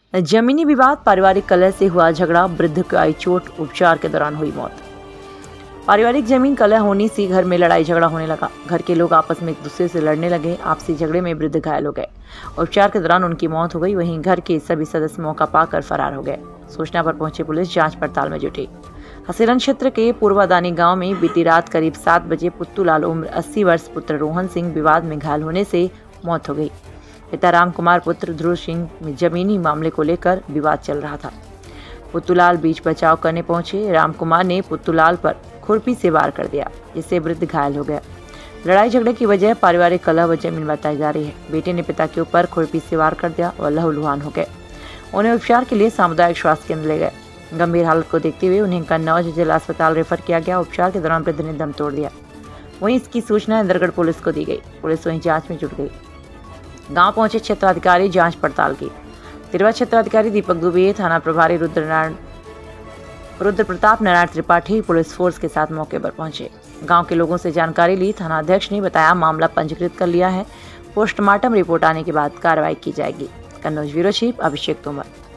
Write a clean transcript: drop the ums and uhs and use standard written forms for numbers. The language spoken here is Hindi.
जमीनी विवाद, पारिवारिक कलह से हुआ झगड़ा, वृद्ध को आई चोट, उपचार के दौरान हुई मौत। पारिवारिक जमीन कलह होने से घर में लड़ाई झगड़ा होने लगा। घर के लोग आपस में एक दूसरे से लड़ने लगे। आपसी झगड़े में वृद्ध घायल हो गए। उपचार के दौरान उनकी मौत हो गई। वहीं घर के सभी सदस्य मौका पाकर फरार हो गए। सूचना पर पहुंची पुलिस जांच पड़ताल में जुटी। हसीरन क्षेत्र के पूर्वादानी गांव में बीती रात करीब 7 बजे पुत्तूलाल उम्र 80 वर्ष पुत्र रोहन सिंह विवाद में घायल होने से मौत हो गई। पिता राम कुमार पुत्र ध्रुव सिंह में जमीनी मामले को लेकर विवाद चल रहा था। पुत्तूलाल बीच बचाव करने पहुंचे। राम कुमार ने पुत्तूलाल पर खुरपी से वार कर दिया, जिससे वृद्ध घायल हो गया। लड़ाई झगड़े की वजह पारिवारिक कलह व जमीन बताई जा रही है। बेटे ने पिता के ऊपर खुरपी से वार कर दिया और लहूलुहान हो गए। उन्हें उपचार के लिए सामुदायिक स्वास्थ्य केंद्र ले गए। गंभीर हालत को देखते हुए उन्हें कन्नौज जिला अस्पताल रेफर किया गया। उपचार के दौरान वृद्ध ने दम तोड़ दिया। वहीं इसकी सूचना इंदरगढ़ पुलिस को दी गई। पुलिस वहीं जांच में जुट गई। गांव पहुंचे क्षेत्राधिकारी, जांच पड़ताल की। तिरवा क्षेत्राधिकारी दीपक दुबे, थाना प्रभारी रुद्र प्रताप नारायण त्रिपाठी पुलिस फोर्स के साथ मौके पर पहुंचे। गांव के लोगों से जानकारी ली। थाना अध्यक्ष ने बताया मामला पंजीकृत कर लिया है। पोस्टमार्टम रिपोर्ट आने के बाद कार्रवाई की जाएगी। Kannauj bureau chief Abhishek Tomar.